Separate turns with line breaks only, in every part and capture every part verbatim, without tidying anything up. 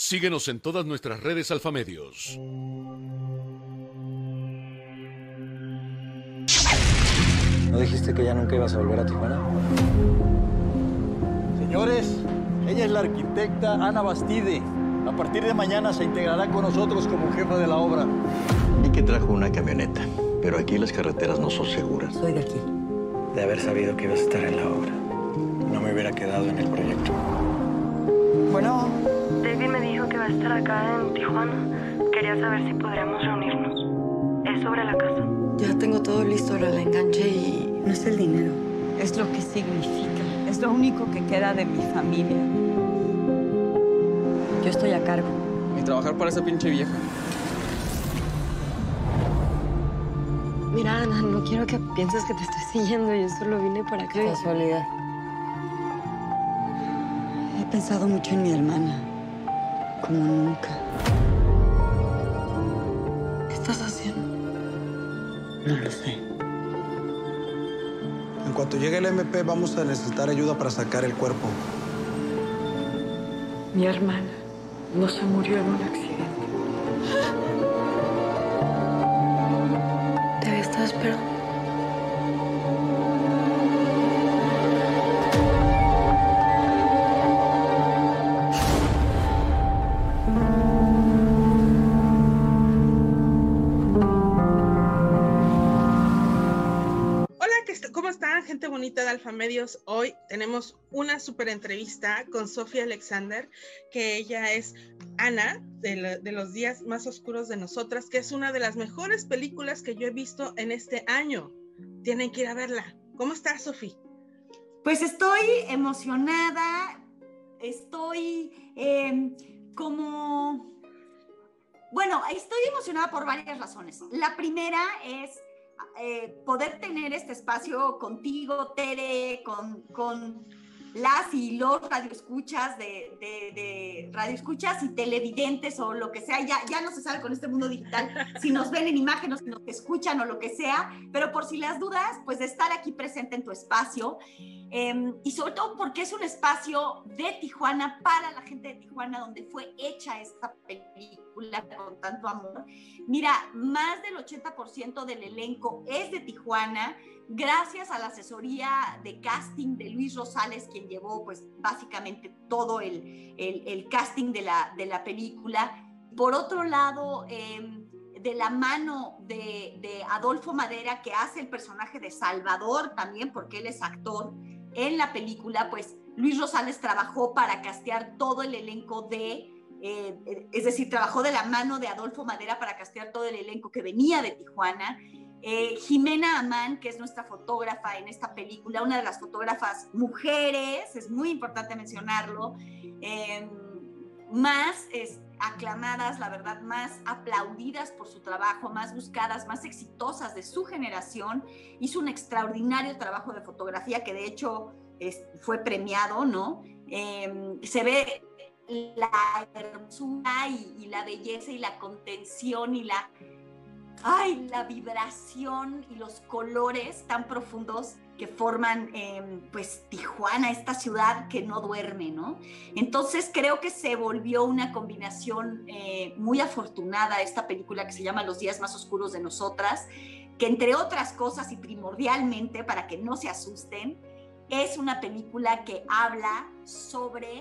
Síguenos en todas nuestras redes Alfamedios.
¿No dijiste que ya nunca ibas a volver a Tijuana?
Señores, ella es la arquitecta Ana Bastide. A partir de mañana se integrará con nosotros como jefa de la obra.
Vi que trajo una camioneta, pero aquí las carreteras no son seguras.
Soy de aquí.
De haber sabido que ibas a estar en la obra, no me hubiera quedado en el proyecto.
Bueno.
David me dijo que va a estar acá en Tijuana. Quería saber si podríamos reunirnos. Es sobre la casa.
Ya tengo todo listo para el enganche y no es el dinero.
Es lo que significa. Es lo único que queda de mi familia. Yo estoy a cargo.
Y trabajar para esa pinche vieja.
Mira, Ana, no quiero que pienses que te estoy siguiendo. Yo solo vine para acá.
Casualidad.
He pensado mucho en mi hermana. Como nunca. ¿Qué estás haciendo? No lo sé.
En cuanto llegue el M P, vamos a necesitar ayuda para sacar el cuerpo.
Mi hermana no se murió en un accidente.
Te había estado esperando.
¿Cómo están, gente bonita de Alfamedios? Hoy tenemos una súper entrevista con Sofía Alexander, que ella es Ana, de, la, de los días más oscuros de nosotras, que es una de las mejores películas que yo he visto en este año. Tienen que ir a verla. ¿Cómo estás, Sofía?
Pues estoy emocionada, estoy eh, como... Bueno, estoy emocionada por varias razones. La primera es... Eh, poder tener este espacio contigo, Tere, con, con las y los radioescuchas de, de, de radioescuchas y televidentes o lo que sea, ya, ya no se sabe con este mundo digital si nos ven en imagen o si nos escuchan o lo que sea, pero por si las dudas, pues de estar aquí presente en tu espacio, eh, y sobre todo porque es un espacio de Tijuana, para la gente de Tijuana, donde fue hecha esta película con tanto amor. Mira, más del ochenta por ciento del elenco es de Tijuana, gracias a la asesoría de casting de Luis Rosales, quien llevó pues básicamente todo el, el, el casting de la, de la película. Por otro lado, eh, de la mano de, de Adolfo Madera, que hace el personaje de Salvador también, porque él es actor en la película, pues Luis Rosales trabajó para castear todo el elenco de... Eh, es decir, trabajó de la mano de Adolfo Madera para castear todo el elenco que venía de Tijuana. Eh, Jimena Amán, que es nuestra fotógrafa en esta película, una de las fotógrafas mujeres, es muy importante mencionarlo, eh, más es, aclamadas, la verdad, más aplaudidas por su trabajo, más buscadas, más exitosas de su generación. Hizo un extraordinario trabajo de fotografía que de hecho es, fue premiado, ¿no? Eh, se ve la hermosura y, y la belleza y la contención y la, ay, la vibración y los colores tan profundos que forman eh, pues Tijuana, esta ciudad que no duerme, ¿no? Entonces creo que se volvió una combinación eh, muy afortunada esta película que se llama Los días más oscuros de nosotras, que entre otras cosas y primordialmente, para que no se asusten, es una película que habla sobre...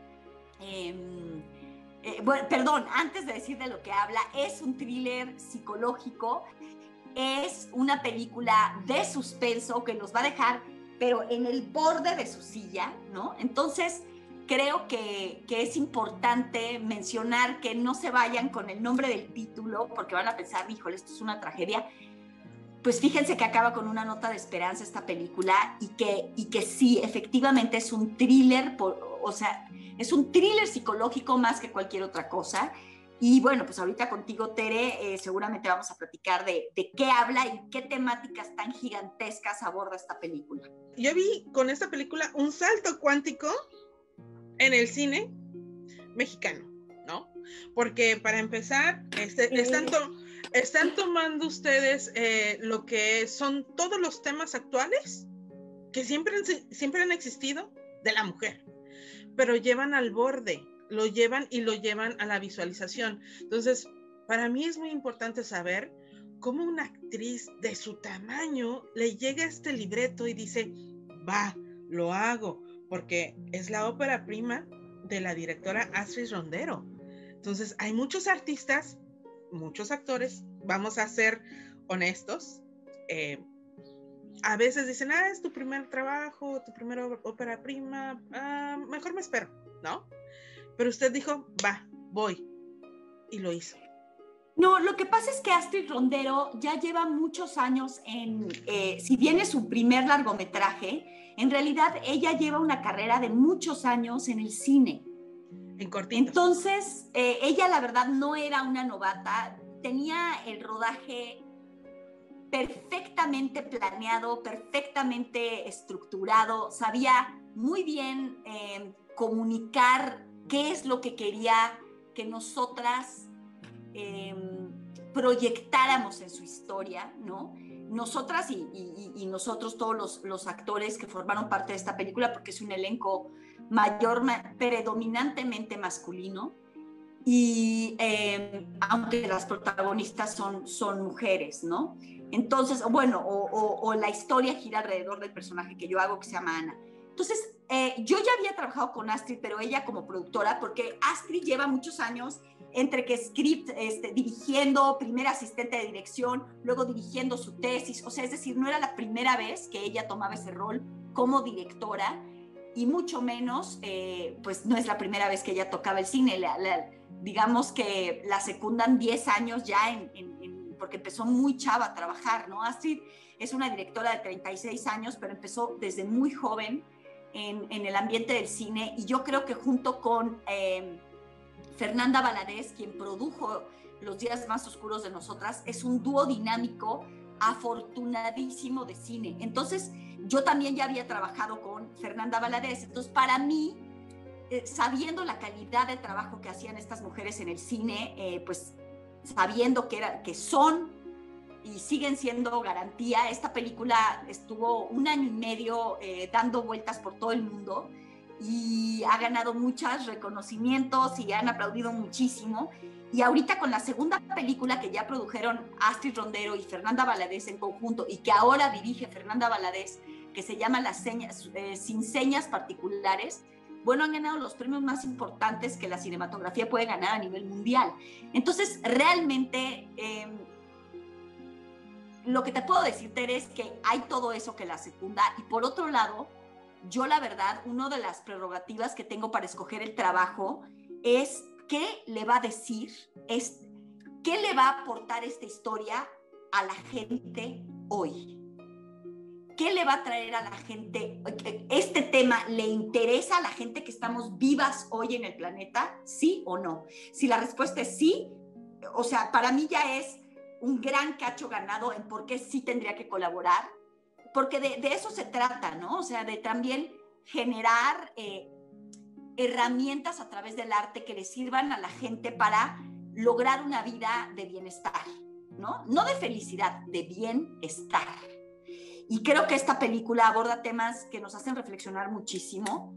Eh, eh, bueno, perdón, antes de decir de lo que habla, es un thriller psicológico, es una película de suspenso que nos va a dejar, pero en el borde de su silla, ¿no? Entonces, creo que, que es importante mencionar que no se vayan con el nombre del título, porque van a pensar, híjole, esto es una tragedia. Pues fíjense que acaba con una nota de esperanza esta película y que, y que sí, efectivamente es un thriller, por, o sea, es un thriller psicológico más que cualquier otra cosa. Y bueno, pues ahorita contigo, Tere, eh, seguramente vamos a platicar de, de qué habla y qué temáticas tan gigantescas aborda esta película.
Yo vi con esta película un salto cuántico en el cine mexicano, ¿no? Porque para empezar, este, están, to- están tomando ustedes eh, lo que son todos los temas actuales que siempre, siempre han existido de la mujer, pero llevan al borde lo llevan y lo llevan a la visualización. Entonces, para mí es muy importante saber cómo una actriz de su tamaño le llega a este libreto y dice, va, lo hago, porque es la ópera prima de la directora Astrid Rondero. Entonces, hay muchos artistas, muchos actores, vamos a ser honestos, eh, a veces dicen, ah, es tu primer trabajo, tu primera ópera prima, ah, mejor me espero, ¿no? Pero usted dijo, va, voy, y lo hizo.
No, lo que pasa es que Astrid Rondero ya lleva muchos años en, eh, si bien es su primer largometraje, en realidad ella lleva una carrera de muchos años en el cine.
En cortitos.
Entonces, eh, ella la verdad no era una novata, tenía el rodaje perfectamente planeado, perfectamente estructurado, sabía muy bien eh, comunicar qué es lo que quería que nosotras eh, proyectáramos en su historia, ¿no? Nosotras y, y, y nosotros, todos los, los actores que formaron parte de esta película, porque es un elenco mayor, predominantemente masculino, y eh, aunque las protagonistas son, son mujeres, ¿no? Entonces, bueno, o, o, o la historia gira alrededor del personaje que yo hago, que se llama Ana. Entonces, eh, yo ya había trabajado con Astrid, pero ella como productora, porque Astrid lleva muchos años entre que script, este, dirigiendo, primera asistente de dirección, luego dirigiendo su tesis, o sea, es decir, no era la primera vez que ella tomaba ese rol como directora, y mucho menos, eh, pues no es la primera vez que ella tocaba el cine, la, la, digamos que la secundan diez años ya, en, en, en, porque empezó muy chava a trabajar, ¿no? Astrid es una directora de treinta y seis años, pero empezó desde muy joven en, en el ambiente del cine, y yo creo que junto con eh, Fernanda Valadez, quien produjo Los días más oscuros de nosotras, es un dúo dinámico afortunadísimo de cine. Entonces, yo también ya había trabajado con Fernanda Valadez, entonces para mí, eh, sabiendo la calidad de trabajo que hacían estas mujeres en el cine, eh, pues sabiendo que, era, que son y siguen siendo garantía, esta película estuvo un año y medio eh, dando vueltas por todo el mundo y ha ganado muchos reconocimientos y han aplaudido muchísimo. Y ahorita con la segunda película que ya produjeron Astrid Rondero y Fernanda Valadez en conjunto, y que ahora dirige Fernanda Valadez, que se llama Las señas, eh, Sin señas particulares, bueno, han ganado los premios más importantes que la cinematografía puede ganar a nivel mundial. Entonces, realmente, eh, lo que te puedo decir, Tere, es que hay todo eso que la secunda. Y por otro lado, yo la verdad, una de las prerrogativas que tengo para escoger el trabajo es qué le va a decir, es, qué le va a aportar esta historia a la gente hoy. ¿Qué le va a traer a la gente? ¿Este tema le interesa a la gente que estamos vivas hoy en el planeta? ¿Sí o no? Si la respuesta es sí, o sea, para mí ya es un gran cacho ganado en por qué sí tendría que colaborar, porque de, de eso se trata, ¿no? O sea, de también generar eh, herramientas a través del arte que le sirvan a la gente para lograr una vida de bienestar, ¿no? No de felicidad, de bienestar. Y creo que esta película aborda temas que nos hacen reflexionar muchísimo.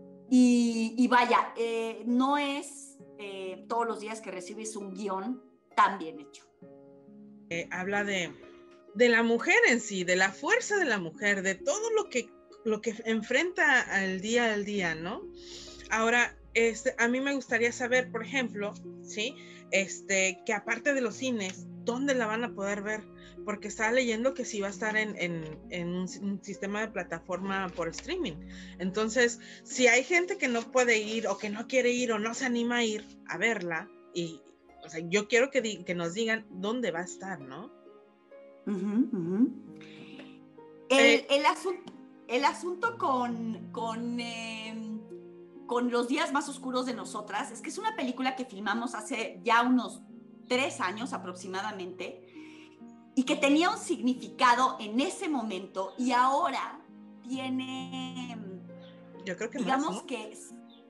Y, y vaya, eh, no es eh, todos los días que recibes un guión tan bien hecho.
Eh, habla de, de la mujer en sí, de la fuerza de la mujer, de todo lo que, lo que enfrenta al día al día, ¿no? Ahora, este, a mí me gustaría saber, por ejemplo, ¿sí? Este, que aparte de los cines, ¿dónde la van a poder ver? Porque estaba leyendo que sí va a estar en, en, en un, un sistema de plataforma por streaming. Entonces, si hay gente que no puede ir o que no quiere ir o no se anima a ir a verla, y, o sea, yo quiero que, di, que nos digan dónde va a estar, ¿no?
Uh-huh, uh-huh. El, eh, el, asun el asunto con, con, eh, con Los días más oscuros de nosotras es que es una película que filmamos hace ya unos tres años aproximadamente, y que tenía un significado en ese momento, y ahora tiene,
yo creo que
digamos
más, ¿no?
que es,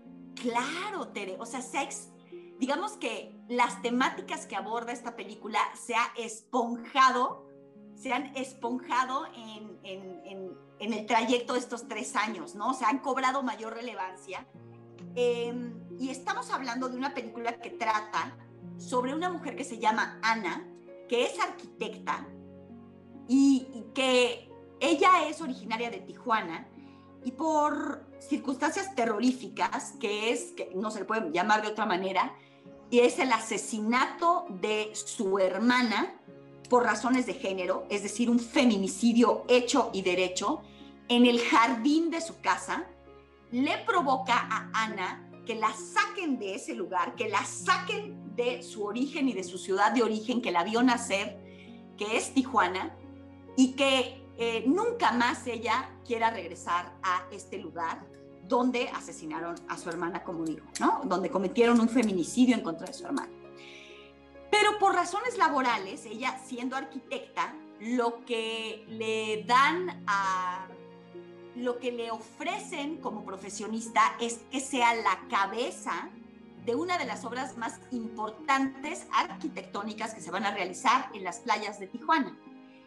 claro, Tere, o sea, sex, digamos que las temáticas que aborda esta película se ha esponjado, se han esponjado en, en, en, en el trayecto de estos tres años, ¿no? O sea, han cobrado mayor relevancia. Eh, y estamos hablando de una película que trata sobre una mujer que se llama Ana, que es arquitecta y, y que ella es originaria de Tijuana y por circunstancias terroríficas, que es, que no se le puede llamar de otra manera, y es el asesinato de su hermana por razones de género, es decir, un feminicidio hecho y derecho, en el jardín de su casa, le provoca a Ana que la saquen de ese lugar, que la saquen de su origen y de su ciudad de origen, que la vio nacer, que es Tijuana, y que eh, nunca más ella quiera regresar a este lugar donde asesinaron a su hermana, como digo, ¿no? Donde cometieron un feminicidio en contra de su hermana. Pero por razones laborales, ella siendo arquitecta, lo que le dan a... lo que le ofrecen como profesionista es que sea la cabeza de una de las obras más importantes arquitectónicas que se van a realizar en las playas de Tijuana.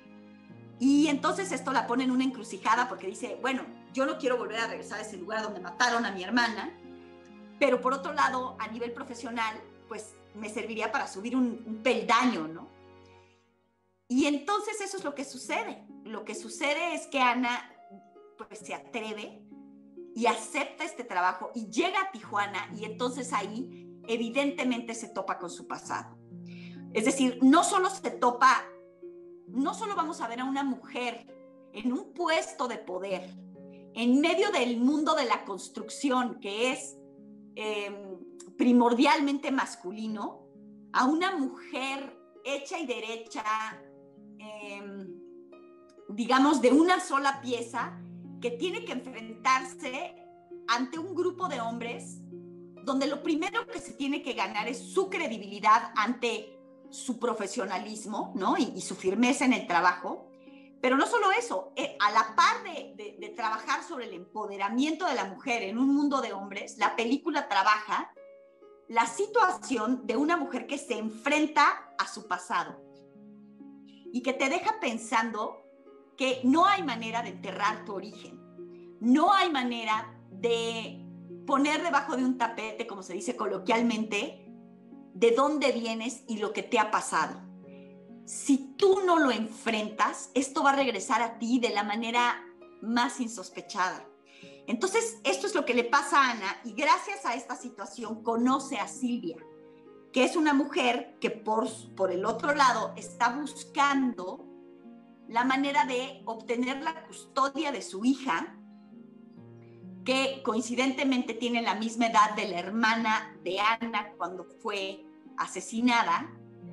Y entonces esto la pone en una encrucijada porque dice, bueno, yo no quiero volver a regresar a ese lugar donde mataron a mi hermana, pero por otro lado, a nivel profesional, pues me serviría para subir un, un peldaño, ¿no? Y entonces eso es lo que sucede. Lo que sucede es que Ana pues se atreve y acepta este trabajo y llega a Tijuana y entonces ahí evidentemente se topa con su pasado. Es decir, no solo se topa, no solo vamos a ver a una mujer en un puesto de poder, en medio del mundo de la construcción que es eh, primordialmente masculino, a una mujer hecha y derecha, eh, digamos, de una sola pieza, que tiene que enfrentarse ante un grupo de hombres donde lo primero que se tiene que ganar es su credibilidad ante su profesionalismo, ¿no? y, y su firmeza en el trabajo. Pero no solo eso, eh, a la par de, de, de trabajar sobre el empoderamiento de la mujer en un mundo de hombres, la película trabaja la situación de una mujer que se enfrenta a su pasado y que te deja pensando que no hay manera de enterrar tu origen, no hay manera de poner debajo de un tapete, como se dice coloquialmente, de dónde vienes y lo que te ha pasado. Si tú no lo enfrentas, esto va a regresar a ti de la manera más insospechada. Entonces, esto es lo que le pasa a Ana, y gracias a esta situación conoce a Silvia, que es una mujer que por, por el otro lado está buscando la manera de obtener la custodia de su hija, que coincidentemente tiene la misma edad de la hermana de Ana cuando fue asesinada,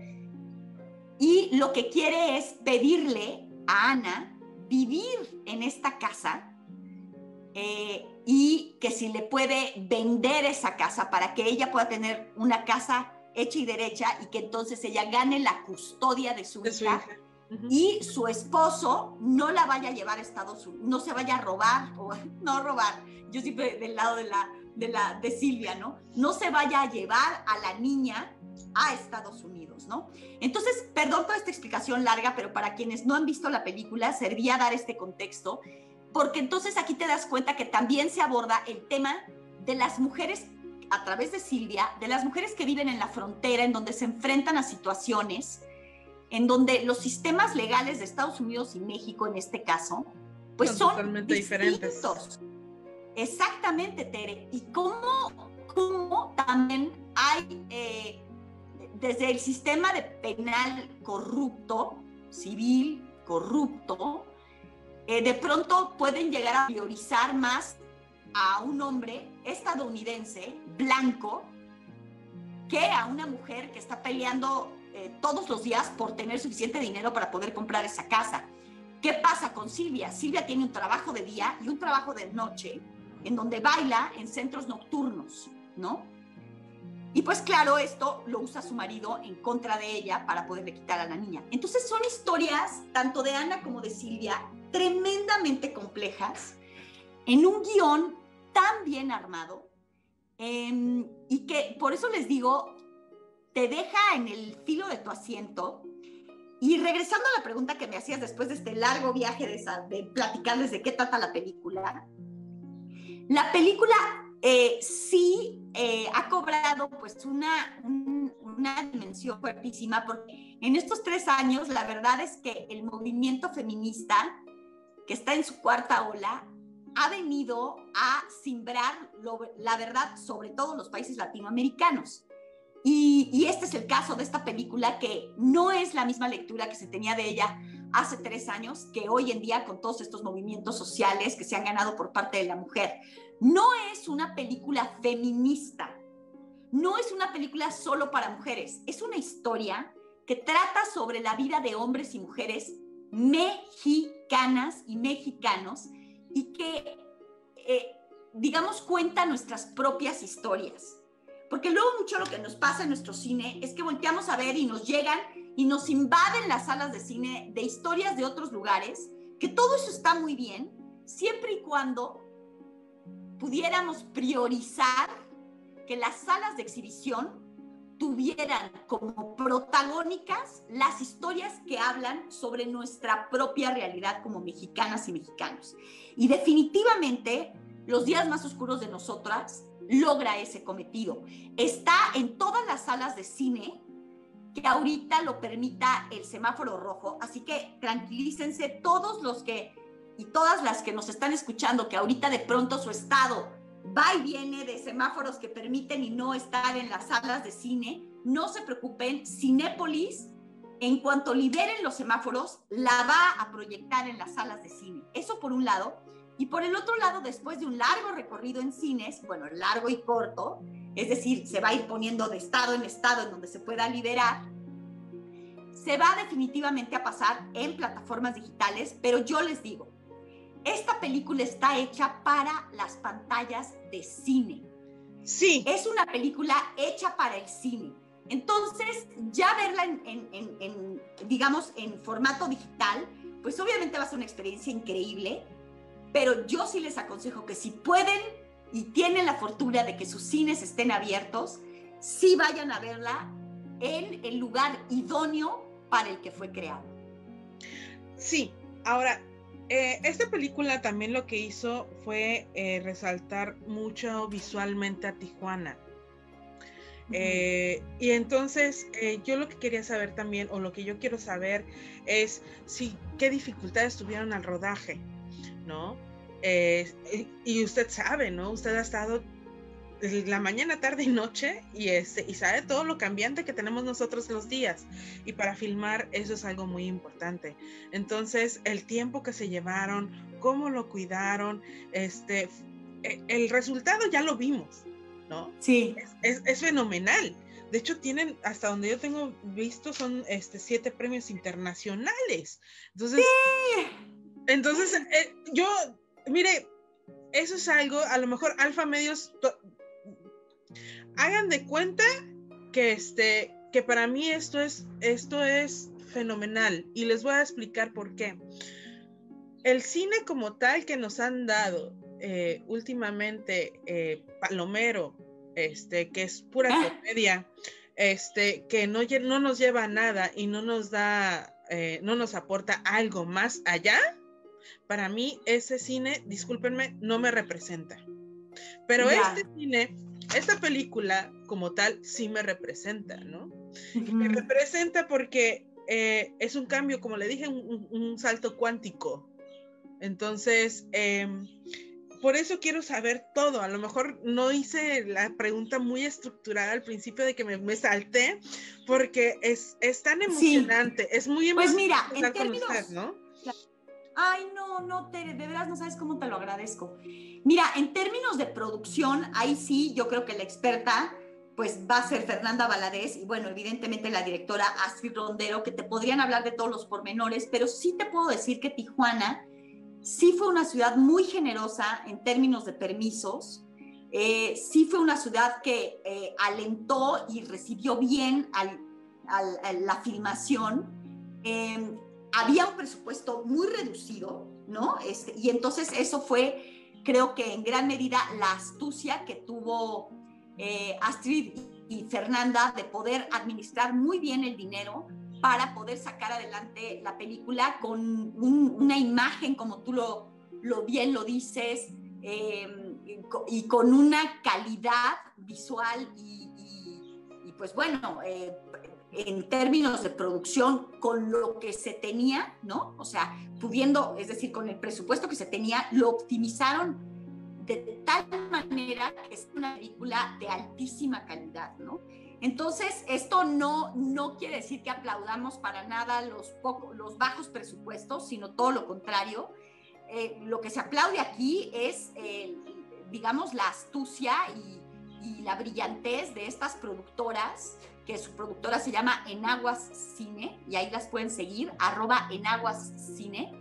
y lo que quiere es pedirle a Ana vivir en esta casa eh, y que si le puede vender esa casa para que ella pueda tener una casa hecha y derecha y que entonces ella gane la custodia de su
de
hija.
Su hija. Uh-huh.
Y su esposo no la vaya a llevar a Estados Unidos, no se vaya a robar, o no robar, yo siempre del lado de, la, de, la, de Silvia, ¿no? No se vaya a llevar a la niña a Estados Unidos, ¿no? Entonces, perdón toda esta explicación larga, pero para quienes no han visto la película, servía dar este contexto, porque entonces aquí te das cuenta que también se aborda el tema de las mujeres, a través de Silvia, de las mujeres que viven en la frontera, en donde se enfrentan a situaciones en donde los sistemas legales de Estados Unidos y México, en este caso, pues son, son
totalmente diferentes.
Exactamente, Tere. Y cómo, cómo también hay, eh, desde el sistema de penal corrupto, civil corrupto, eh, de pronto pueden llegar a priorizar más a un hombre estadounidense, blanco, que a una mujer que está peleando Eh, todos los días por tener suficiente dinero para poder comprar esa casa. ¿Qué pasa con Silvia? Silvia tiene un trabajo de día y un trabajo de noche en donde baila en centros nocturnos, ¿no? Y pues claro, esto lo usa su marido en contra de ella para poderle quitar a la niña. Entonces son historias, tanto de Ana como de Silvia, tremendamente complejas, en un guión tan bien armado, eh, y que por eso les digo, te deja en el filo de tu asiento. Y regresando a la pregunta que me hacías después de este largo viaje de, de platicarles de qué trata la película, la película eh, sí eh, ha cobrado pues una, un, una dimensión fuertísima, porque en estos tres años la verdad es que el movimiento feminista, que está en su cuarta ola, ha venido a simbrar lo, la verdad sobre todo los países latinoamericanos. Y, y este es el caso de esta película, que no es la misma lectura que se tenía de ella hace tres años, que hoy en día con todos estos movimientos sociales que se han ganado por parte de la mujer. No es una película feminista, no es una película solo para mujeres, es una historia que trata sobre la vida de hombres y mujeres mexicanas y mexicanos, y que, eh, digamos, cuenta nuestras propias historias. Porque luego mucho lo que nos pasa en nuestro cine es que volteamos a ver y nos llegan y nos invaden las salas de cine de historias de otros lugares, que todo eso está muy bien, siempre y cuando pudiéramos priorizar que las salas de exhibición tuvieran como protagónicas las historias que hablan sobre nuestra propia realidad como mexicanas y mexicanos. Y definitivamente, Los días más oscuros de nosotras logra ese cometido. Está en todas las salas de cine que ahorita lo permita el semáforo rojo, así que tranquilícense todos los que y todas las que nos están escuchando, que ahorita de pronto su estado va y viene de semáforos que permiten y no estar en las salas de cine. No se preocupen, Cinépolis, en cuanto liberen los semáforos, la va a proyectar en las salas de cine. Eso por un lado. Y por el otro lado, después de un largo recorrido en cines, bueno, largo y corto, es decir, se va a ir poniendo de estado en estado en donde se pueda liberar, se va definitivamente a pasar en plataformas digitales, pero yo les digo, esta película está hecha para las pantallas de cine.
Sí.
Es una película hecha para el cine. Entonces, ya verla en, en, en, en, digamos, en formato digital, pues obviamente va a ser una experiencia increíble, pero yo sí les aconsejo que si pueden y tienen la fortuna de que sus cines estén abiertos, sí vayan a verla en el lugar idóneo para el que fue creado.
Sí, ahora, eh, esta película también lo que hizo fue eh, resaltar mucho visualmente a Tijuana. Uh-huh. Eh, y entonces eh, yo lo que quería saber también, o lo que yo quiero saber, es si qué dificultades tuvieron al rodaje, ¿no? Eh, y usted sabe, ¿no? Usted ha estado la mañana, tarde y noche y, este, y sabe todo lo cambiante que tenemos nosotros los días, y para filmar eso es algo muy importante. Entonces el tiempo que se llevaron, cómo lo cuidaron, este, el resultado ya lo vimos, ¿no?
Sí.
Es, es, es fenomenal. De hecho tienen, hasta donde yo tengo visto, son este, siete premios internacionales. Entonces,
sí.
entonces eh, yo, mire, eso es algo, a lo mejor Alfa Medios, to, hagan de cuenta que este, que para mí esto es, esto es fenomenal, y les voy a explicar por qué. El cine como tal que nos han dado eh, últimamente, eh, Palomero, este, que es pura ah. comedia, este, que no, no nos lleva a nada y no nos da, eh, no nos aporta algo más allá. Para mí ese cine, discúlpenme, no me representa. Pero yeah. este cine, esta película como tal, sí me representa, ¿no? Uh-huh. Me representa porque eh, es un cambio, como le dije, un, un salto cuántico. Entonces, eh, por eso quiero saber todo. A lo mejor no hice la pregunta muy estructurada al principio, de que me, me salté, porque es, es tan emocionante, sí. es muy emocionante.
Pues mira, en términos...
con usted, ¿no?
Ay, no, no, Tere, de veras no sabes cómo te lo agradezco. Mira, en términos de producción, ahí sí, yo creo que la experta, pues va a ser Fernanda Valadez, y bueno, evidentemente la directora Astrid Rondero, que te podrían hablar de todos los pormenores, pero sí te puedo decir que Tijuana sí fue una ciudad muy generosa en términos de permisos, eh, sí fue una ciudad que eh, alentó y recibió bien al, al, a la filmación. eh, Había un presupuesto muy reducido, ¿no? Este, y entonces eso fue, creo que en gran medida, la astucia que tuvo eh, Astrid y Fernanda de poder administrar muy bien el dinero para poder sacar adelante la película con un, una imagen, como tú lo, lo bien lo dices, eh, y con una calidad visual y, y, y pues bueno, eh, en términos de producción, con lo que se tenía, ¿no? O sea, pudiendo, es decir, con el presupuesto que se tenía, lo optimizaron de tal manera que es una película de altísima calidad, ¿no? Entonces, esto no, no quiere decir que aplaudamos para nada los, poco, los bajos presupuestos, sino todo lo contrario. Eh, lo que se aplaude aquí es, eh, digamos, la astucia y, y la brillantez de estas productoras, que su productora se llama Enaguas Cine, y ahí las pueden seguir, arroba Enaguas Cine.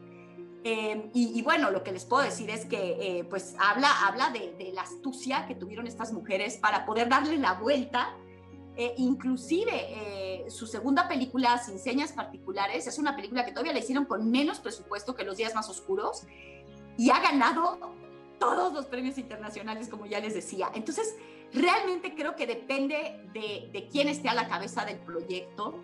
Eh, y, y bueno, lo que les puedo decir es que eh, pues habla, habla de, de la astucia que tuvieron estas mujeres para poder darle la vuelta. Eh, inclusive eh, su segunda película, Sin Señas Particulares, es una película que todavía la hicieron con menos presupuesto que Los Días Más Oscuros y ha ganado todos los premios internacionales, como ya les decía. Entonces, realmente creo que depende de, de quién esté a la cabeza del proyecto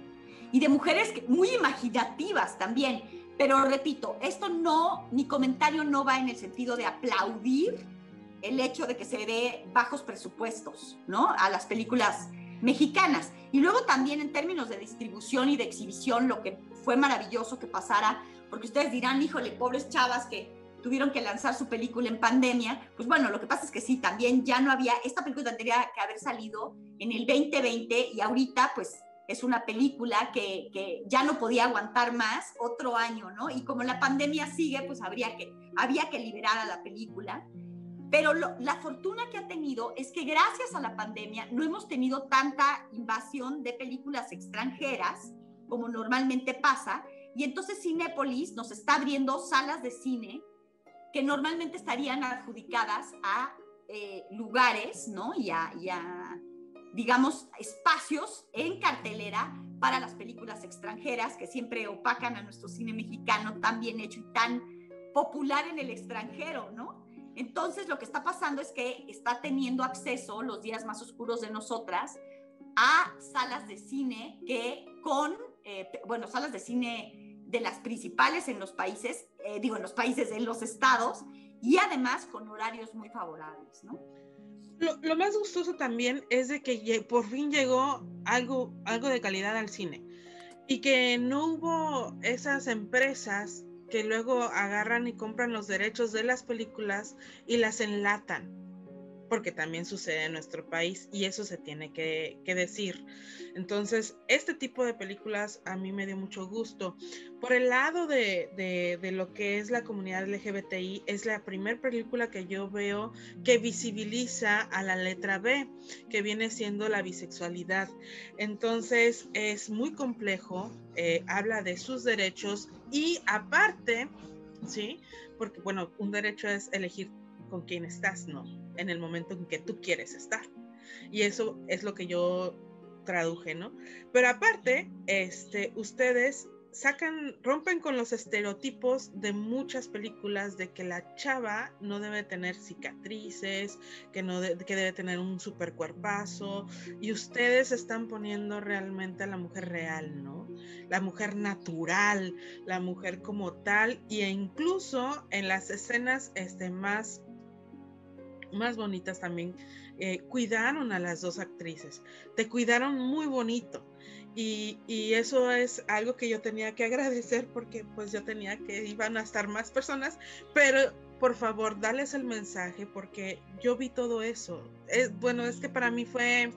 y de mujeres que, muy imaginativas también. Pero repito, esto no, mi comentario no va en el sentido de aplaudir el hecho de que se dé bajos presupuestos, ¿no? A las películas mexicanas. Y luego también en términos de distribución y de exhibición, lo que fue maravilloso que pasara, porque ustedes dirán, híjole, pobres chavas que tuvieron que lanzar su película en pandemia. Pues bueno, lo que pasa es que sí, también ya no había, esta película tendría que haber salido en el veinte veinte y ahorita pues es una película que, que ya no podía aguantar más otro año, ¿no? Y como la pandemia sigue, pues habría que, había que liberar a la película. Pero lo, la fortuna que ha tenido es que gracias a la pandemia no hemos tenido tanta invasión de películas extranjeras como normalmente pasa, y entonces Cinépolis nos está abriendo salas de cine que normalmente estarían adjudicadas a eh, lugares, ¿no? Y a, y a, digamos, espacios en cartelera para las películas extranjeras que siempre opacan a nuestro cine mexicano tan bien hecho y tan popular en el extranjero, ¿no? Entonces, lo que está pasando es que está teniendo acceso Los Días Más Oscuros de Nosotras a salas de cine que con, eh, bueno, salas de cine de las principales en los países, eh, digo, en los países, en los estados, y además con horarios muy favorables, ¿no?
Lo, lo más gustoso también es de que por fin llegó algo, algo de calidad al cine y que no hubo esas empresas que luego agarran y compran los derechos de las películas y las enlatan, porque también sucede en nuestro país y eso se tiene que, que decir. Entonces, este tipo de películas a mí me dio mucho gusto. Por el lado de, de, de lo que es la comunidad L G B T I, es la primera película que yo veo que visibiliza a la letra B, que viene siendo la bisexualidad. Entonces, es muy complejo, eh, habla de sus derechos y aparte, ¿sí? Porque, bueno, un derecho es elegir con quién estás, ¿no? En el momento en que tú quieres estar. Y eso es lo que yo traduje, ¿no? Pero aparte, este, ustedes sacan, rompen con los estereotipos de muchas películas de que la chava no debe tener cicatrices, que, no de, que debe tener un super cuerpazo, y ustedes están poniendo realmente a la mujer real, ¿no? La mujer natural, la mujer como tal, e incluso en las escenas este, más más bonitas también, eh, cuidaron a las dos actrices, te cuidaron muy bonito, y, y eso es algo que yo tenía que agradecer, porque pues yo tenía que, iban a estar más personas, pero por favor, dales el mensaje, porque yo vi todo eso, es, bueno, es que para mí fue,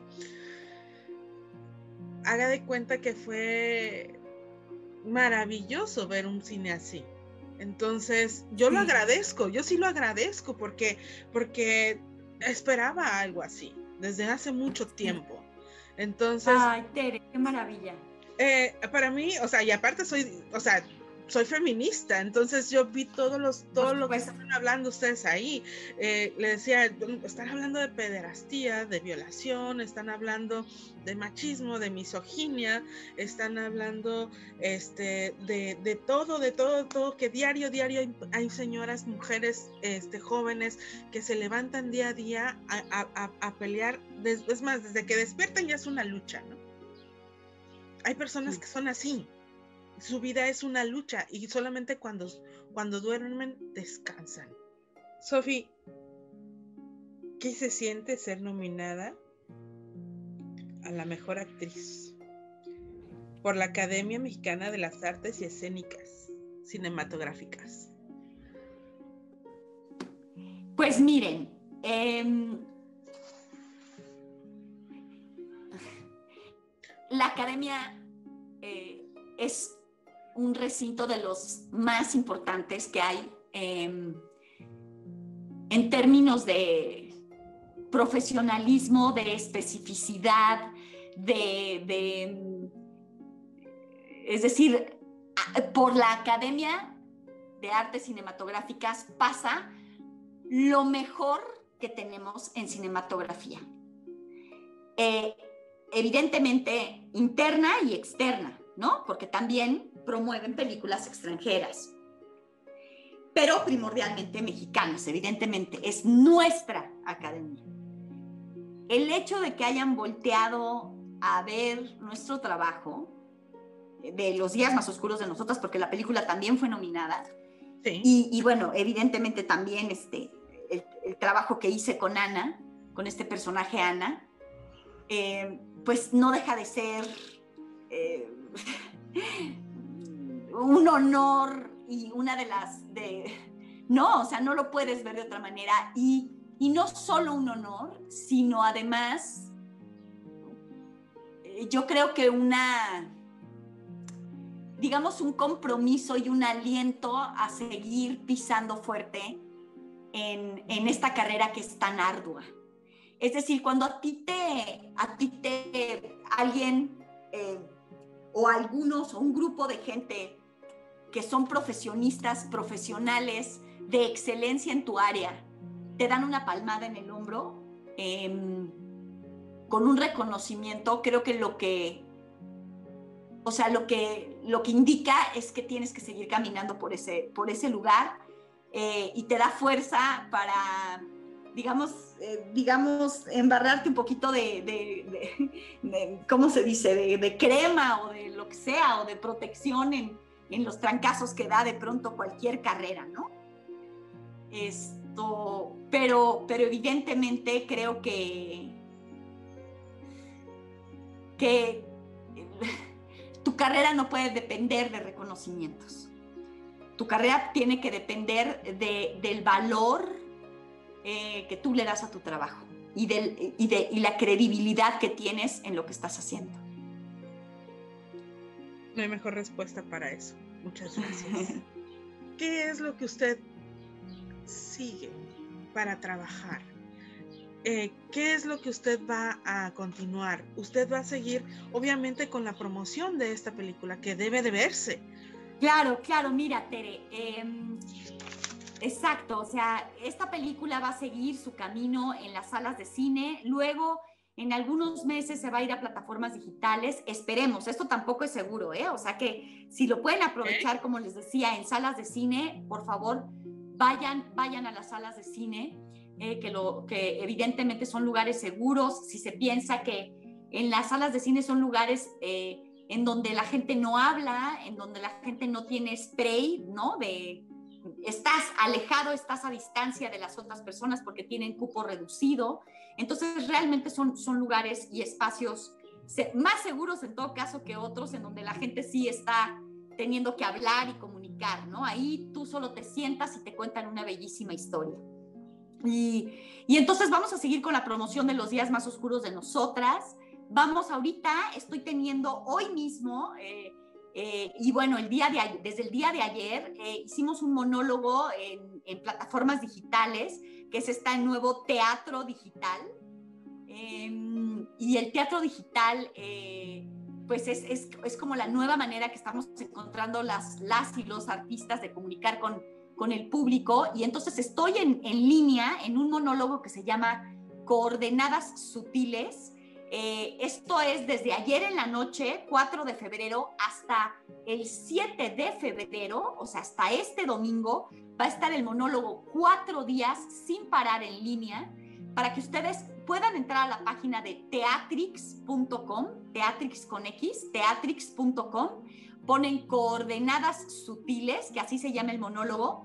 haga de cuenta que fue maravilloso ver un cine así. Entonces, yo sí lo agradezco, yo sí lo agradezco porque, porque esperaba algo así desde hace mucho tiempo. Entonces,
ay, Tere, qué maravilla.
Eh, para mí, o sea, y aparte soy, o sea, soy feminista, entonces yo vi todos los, todo lo que están hablando ustedes ahí. Eh, le decía, están hablando de pederastía, de violación, están hablando de machismo, de misoginia, están hablando este, de, de todo, de todo, todo, que diario, diario hay, hay señoras, mujeres, este, jóvenes que se levantan día a día a, a, a pelear, es más, desde que despiertan ya es una lucha, ¿no? Hay personas sí que son así. Su vida es una lucha y solamente cuando, cuando duermen descansan. Sofi, ¿qué se siente ser nominada a la mejor actriz por la Academia Mexicana de las Artes y Escénicas Cinematográficas?
Pues miren, eh, la Academia eh, es un recinto de los más importantes que hay eh, en términos de profesionalismo, de especificidad, de, de, es decir, por la Academia de Artes Cinematográficas pasa lo mejor que tenemos en cinematografía. Eh, evidentemente interna y externa, ¿no? Porque también promueven películas extranjeras, pero primordialmente mexicanas, evidentemente, es nuestra academia. El hecho de que hayan volteado a ver nuestro trabajo, de Los días más oscuros de nosotras, porque la película también fue nominada, sí. y, y bueno, evidentemente también este, el, el trabajo que hice con Ana, con este personaje Ana, eh, pues no deja de ser eh, un honor y una de las, de, no, o sea, no lo puedes ver de otra manera, y, y no solo un honor, sino además, yo creo que una, digamos, un compromiso y un aliento a seguir pisando fuerte en, en esta carrera que es tan ardua. Es decir, cuando a ti te, a ti te, alguien eh, o algunos o un grupo de gente que son profesionistas, profesionales de excelencia en tu área, te dan una palmada en el hombro, eh, con un reconocimiento, creo que lo que, o sea, lo que, lo que indica es que tienes que seguir caminando por ese, por ese lugar, eh, y te da fuerza para, digamos, eh, digamos, embarrarte un poquito de, de, de, de ¿cómo se dice?, de, de crema o de lo que sea, o de protección en, en los trancazos que da de pronto cualquier carrera, ¿no? Esto, pero, pero evidentemente creo que, que tu carrera no puede depender de reconocimientos. Tu carrera tiene que depender de, del valor eh, que tú le das a tu trabajo y, del, y, de, y la credibilidad que tienes en lo que estás haciendo.
No hay mejor respuesta para eso. Muchas gracias. ¿Qué es lo que usted sigue para trabajar? Eh, ¿Qué es lo que usted va a continuar? Usted va a seguir, obviamente, con la promoción de esta película, que debe de verse.
Claro, claro, mira, Tere, eh, exacto, o sea, esta película va a seguir su camino en las salas de cine, luego en algunos meses se va a ir a plataformas digitales, esperemos, esto tampoco es seguro, ¿eh? O sea que si lo pueden aprovechar, como les decía, en salas de cine, por favor, vayan, vayan a las salas de cine, eh, que, lo, que evidentemente son lugares seguros. Si se piensa que en las salas de cine son lugares eh, en donde la gente no habla, en donde la gente no tiene spray, ¿no? De, estás alejado, estás a distancia de las otras personas porque tienen cupo reducido. Entonces realmente son, son lugares y espacios más seguros en todo caso que otros, en donde la gente sí está teniendo que hablar y comunicar, ¿no? Ahí tú solo te sientas y te cuentan una bellísima historia. Y, y entonces vamos a seguir con la promoción de Los días más oscuros de nosotras. Vamos ahorita, estoy teniendo hoy mismo, eh, eh, y bueno, el día de ayer, desde el día de ayer eh, hicimos un monólogo en, en plataformas digitales, que es este nuevo teatro digital. Eh, y el teatro digital, eh, pues es, es, es como la nueva manera que estamos encontrando las, las y los artistas de comunicar con, con el público. Y entonces estoy en, en línea en un monólogo que se llama Coordenadas Sutiles. Eh, esto es desde ayer en la noche, cuatro de febrero, hasta el siete de febrero, o sea, hasta este domingo, va a estar el monólogo cuatro días sin parar en línea, para que ustedes puedan entrar a la página de teatrix punto com, Teatrix con X, teatrix punto com, ponen Coordenadas Sutiles, que así se llama el monólogo,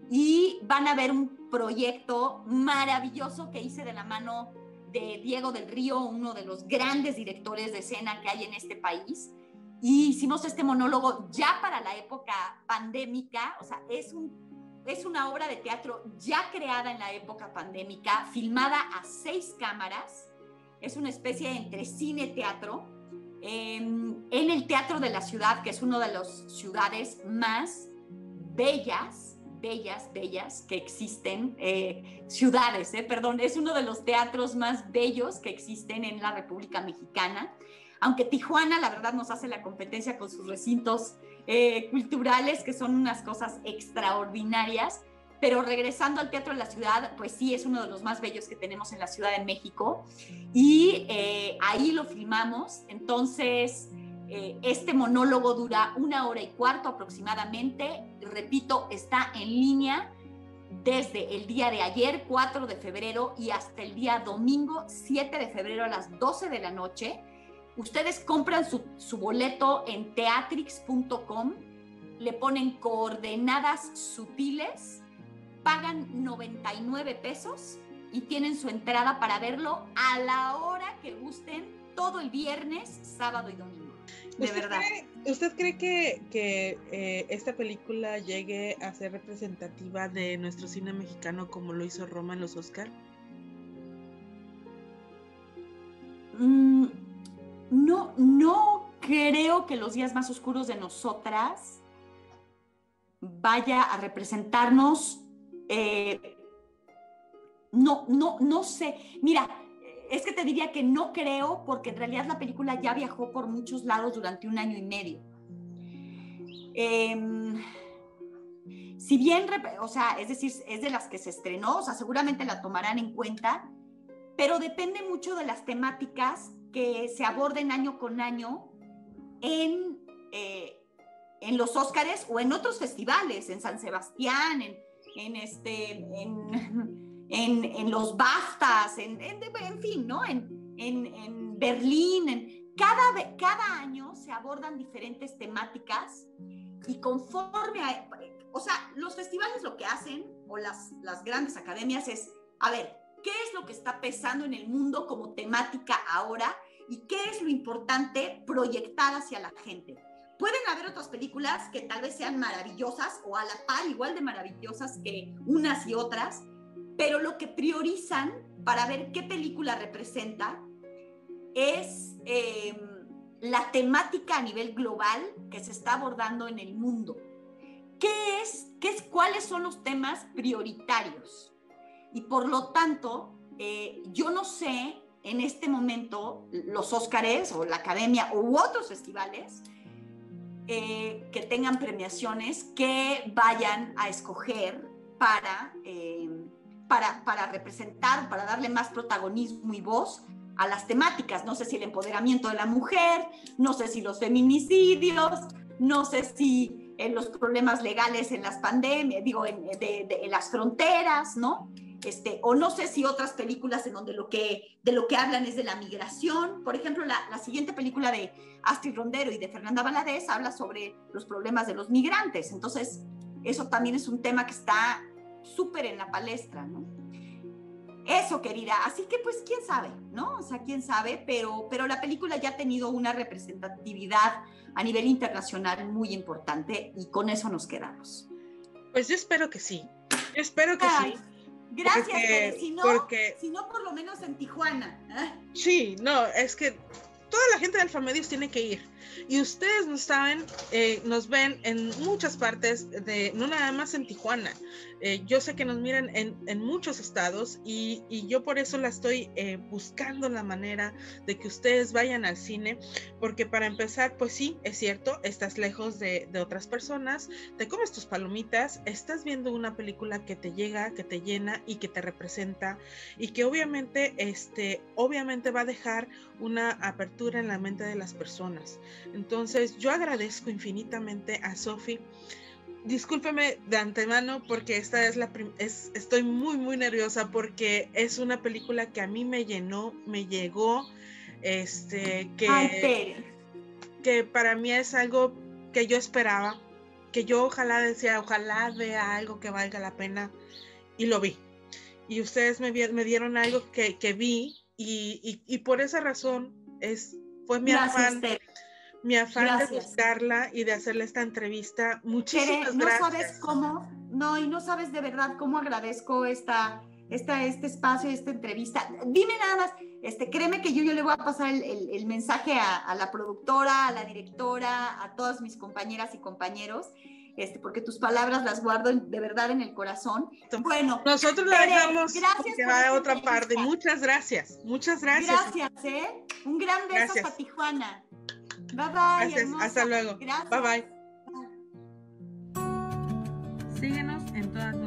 y van a ver un proyecto maravilloso que hice de la mano de Diego del Río, uno de los grandes directores de escena que hay en este país. Y hicimos este monólogo ya para la época pandémica, o sea, es, un, es una obra de teatro ya creada en la época pandémica, filmada a seis cámaras, es una especie entre cine-teatro, eh, en el Teatro de la Ciudad, que es una de las ciudades más bellas, bellas, bellas que existen, eh, ciudades, eh, perdón, es uno de los teatros más bellos que existen en la República Mexicana. Aunque Tijuana, la verdad, nos hace la competencia con sus recintos eh, culturales, que son unas cosas extraordinarias, pero regresando al Teatro de la Ciudad, pues sí, es uno de los más bellos que tenemos en la Ciudad de México, y eh, ahí lo filmamos. Entonces, eh, este monólogo dura una hora y cuarto aproximadamente, repito, está en línea desde el día de ayer, cuatro de febrero, y hasta el día domingo, siete de febrero a las doce de la noche. Ustedes compran su, su boleto en teatrix punto com, le ponen coordenadas sutiles, pagan noventa y nueve pesos y tienen su entrada para verlo a la hora que gusten, todo el viernes, sábado y domingo. De
¿Usted
verdad.
Cree, ¿Usted cree que, que eh, esta película llegue a ser representativa de nuestro cine mexicano como lo hizo Roma en los Oscar?
Mm. No, no creo que Los días más oscuros de nosotras vaya a representarnos. Eh, no, no, no sé. Mira, es que te diría que no creo, porque en realidad la película ya viajó por muchos lados durante un año y medio. Eh, si bien, o sea, es decir, es de las que se estrenó, o sea, seguramente la tomarán en cuenta, pero depende mucho de las temáticas que se aborden año con año en, eh, en los Óscares o en otros festivales, en San Sebastián, en, en, este, en, en, en los BAFTAs, en, en, en fin, ¿no? En, en, en Berlín. En, cada, cada año se abordan diferentes temáticas y conforme a... O sea, los festivales lo que hacen, o las, las grandes academias, es, a ver, ¿qué es lo que está pesando en el mundo como temática ahora? ¿Y qué es lo importante proyectar hacia la gente? Pueden haber otras películas que tal vez sean maravillosas o a la par igual de maravillosas que unas y otras, pero lo que priorizan para ver qué película representa es eh, la temática a nivel global que se está abordando en el mundo. ¿Qué es, qué es, cuáles son los temas prioritarios? Y por lo tanto, eh, yo no sé en este momento los Óscares o la Academia u otros festivales eh, que tengan premiaciones que vayan a escoger para, eh, para, para representar, para darle más protagonismo y voz a las temáticas. No sé si el empoderamiento de la mujer, no sé si los feminicidios, no sé si en los problemas legales en las pandemias, digo, en, de, de, en las fronteras, ¿no? Este, o no sé si otras películas en donde lo que, de lo que hablan es de la migración. Por ejemplo, la, la siguiente película de Astrid Rondero y de Fernanda Valadez habla sobre los problemas de los migrantes. Entonces, eso también es un tema que está súper en la palestra, ¿no? Eso, querida. Así que, pues, quién sabe, ¿no? O sea, quién sabe, pero, pero la película ya ha tenido una representatividad a nivel internacional muy importante y con eso nos quedamos.
Pues yo espero que sí. Yo espero que
Ay.
sí.
Gracias,
porque,
Tere. Si no,
porque...
si no, por lo menos en Tijuana. ¿eh?
Sí, no, es que toda la gente de Alfamedios tiene que ir. Y ustedes nos saben, eh, nos ven en muchas partes, de, no nada más en Tijuana. Eh, yo sé que nos miran en, en muchos estados y, y yo por eso la estoy eh, buscando la manera de que ustedes vayan al cine, porque para empezar, pues sí, es cierto, estás lejos de, de otras personas, te comes tus palomitas, estás viendo una película que te llega, que te llena y que te representa y que obviamente, este, obviamente va a dejar una apertura en la mente de las personas. Entonces yo agradezco infinitamente a Sofi. Discúlpeme de antemano porque esta es la prim- es, estoy muy muy nerviosa porque es una película que a mí me llenó, me llegó, este, que,
Ay, Tere.
que para mí es algo que yo esperaba, que yo ojalá decía, ojalá vea algo que valga la pena, y lo vi. Y ustedes me, me dieron algo que, que vi, y, y, y por esa razón es, fue mi
Gracias,
afán,
Tere.
mi afán
Gracias.
de buscarla y de hacerle esta entrevista. Muchísimas
Tere, no
gracias.
sabes cómo, no, y no sabes de verdad cómo agradezco esta, esta, este espacio, esta entrevista. Dime nada más, este, créeme que yo, yo le voy a pasar el, el, el mensaje a, a la productora, a la directora, a todas mis compañeras y compañeros, este, porque tus palabras las guardo de verdad en el corazón. Bueno,
nosotros la
Tere,
dejamos
gracias
que
por
va a
esta
otra
entrevista.
parte. Muchas gracias, muchas gracias.
Gracias, ¿eh? Un gran beso
Gracias.
hasta Tijuana. Bye, bye,
Gracias,
hermosa.
hasta luego.
Gracias.
Bye, bye.
Síguenos en todas